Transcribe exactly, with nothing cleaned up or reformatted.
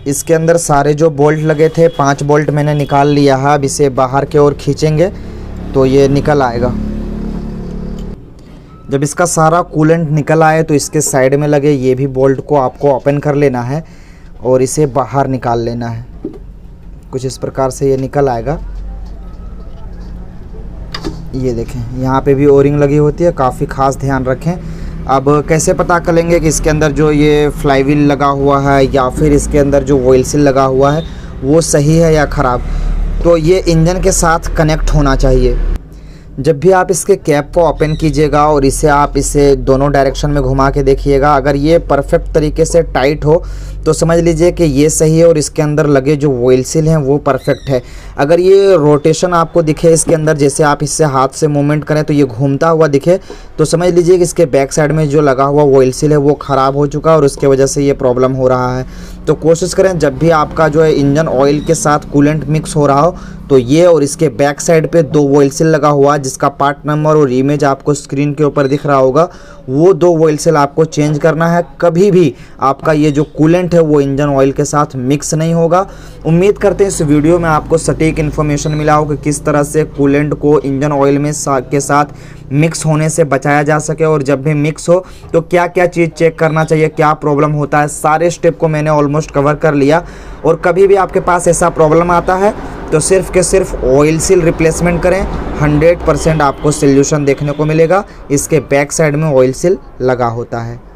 इसके अंदर सारे जो बोल्ट लगे थे पांच बोल्ट मैंने निकाल लिया है। अब इसे बाहर के ओर खींचेंगे तो ये निकल आएगा। जब इसका सारा कूलेंट निकल आए तो इसके साइड में लगे ये भी बोल्ट को आपको ओपन कर लेना है और इसे बाहर निकाल लेना है। कुछ इस प्रकार से ये निकल आएगा। ये देखें, यहाँ पे भी ओरिंग लगी होती है, काफ़ी खास ध्यान रखें। अब कैसे पता करेंगे कि इसके अंदर जो ये फ्लाईव्हील लगा हुआ है या फिर इसके अंदर जो ऑयल सील लगा हुआ है वो सही है या ख़राब? तो ये इंजन के साथ कनेक्ट होना चाहिए। जब भी आप इसके कैप को ओपन कीजिएगा और इसे आप इसे दोनों डायरेक्शन में घुमा के देखिएगा, अगर ये परफेक्ट तरीके से टाइट हो तो समझ लीजिए कि ये सही है और इसके अंदर लगे जो ऑयल सील हैं वो परफेक्ट है। अगर ये रोटेशन आपको दिखे इसके अंदर, जैसे आप इससे हाथ से मूवमेंट करें तो ये घूमता हुआ दिखे, तो समझ लीजिए कि इसके बैक साइड में जो लगा हुआ ऑयल सील है वो ख़राब हो चुका है और उसके वजह से ये प्रॉब्लम हो रहा है। तो कोशिश करें जब भी आपका जो है इंजन ऑयल के साथ कूलेंट मिक्स हो रहा हो तो ये और इसके बैक साइड पे दो ऑयल सील लगा हुआ जिसका पार्ट नंबर और इमेज आपको स्क्रीन के ऊपर दिख रहा होगा, वो दो ऑयल सील आपको चेंज करना है। कभी भी आपका ये जो कूलेंट है वो इंजन ऑयल के साथ मिक्स नहीं होगा। उम्मीद करते हैं इस वीडियो में आपको सटीक इन्फॉर्मेशन मिला हो कि किस तरह से कूलेंट को इंजन ऑयल में सा, के साथ मिक्स होने से बचाया जा सके और जब भी मिक्स हो तो क्या क्या चीज़ चेक करना चाहिए, क्या प्रॉब्लम होता है। सारे स्टेप को मैंने ऑलमोस्ट कवर कर लिया। और कभी भी आपके पास ऐसा प्रॉब्लम आता है तो सिर्फ के सिर्फ ऑयल सील रिप्लेसमेंट करें, हंड्रेड परसेंट आपको सोल्यूशन देखने को मिलेगा। इसके बैक साइड में ऑयल सील लगा होता है।